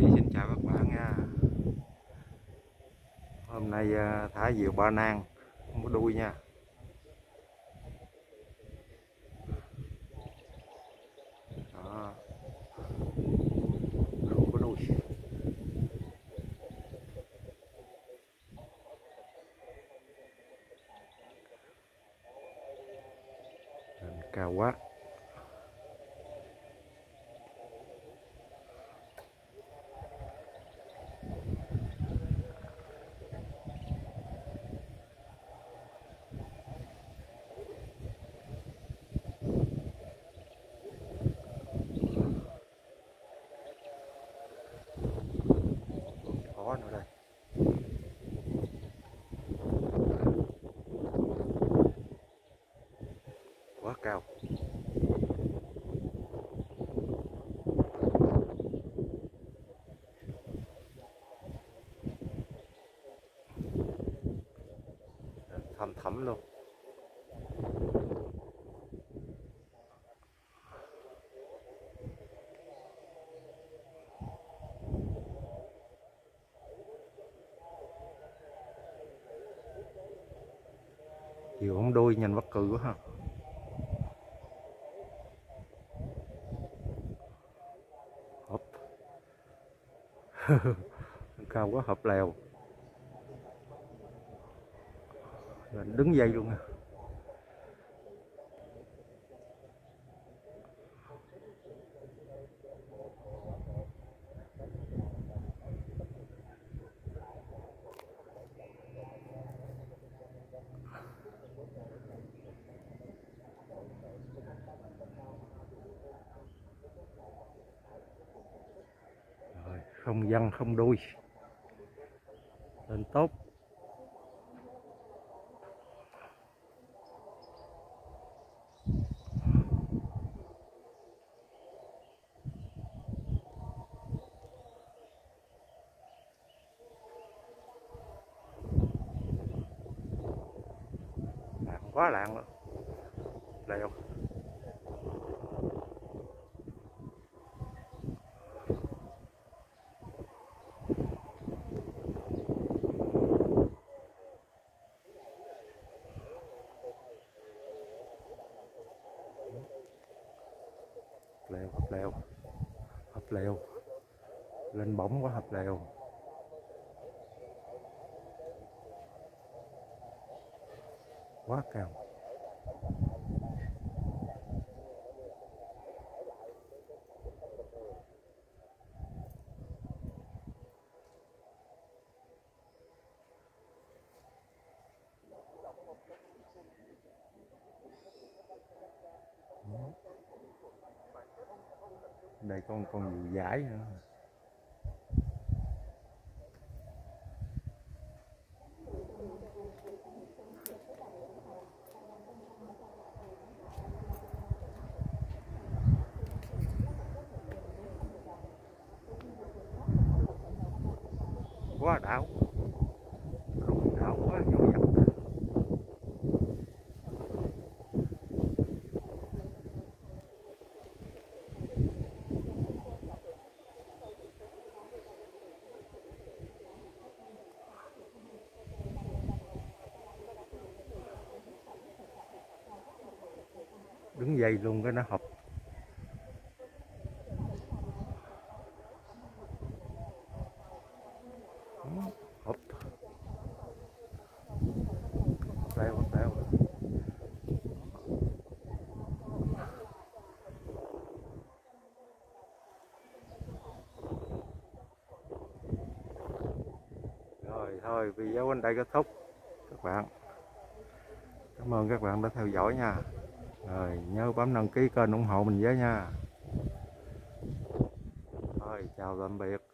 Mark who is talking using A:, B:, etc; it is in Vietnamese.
A: xin chào các bạn nha. Hôm nay thả diều ba nang, không có đuôi nha. Đó, không có đuôi. Cao quá. Có nữa đây. Quá cao. Thăm thẳm luôn. Diều không đuôi nhanh bắt cừ quá ha. Hộp. Cao quá, hợp lèo. Đứng dây luôn nha. Rồi, không văng không đuôi, lên tốt. Quá lạng luôn. Lèo. Hợp lèo. Hợp lèo. Lên bổng quá, hợp lèo. Quá cao. Đây con diều dãi nữa. Quá đảo. Đảo quá vô dập. Đứng dây luôn cái nó học. Hộp. Leo. Rồi thôi, video đến đây kết thúc các bạn. Cảm ơn các bạn đã theo dõi nha. Rồi nhớ bấm đăng ký kênh ủng hộ mình với nha. Thôi chào tạm biệt.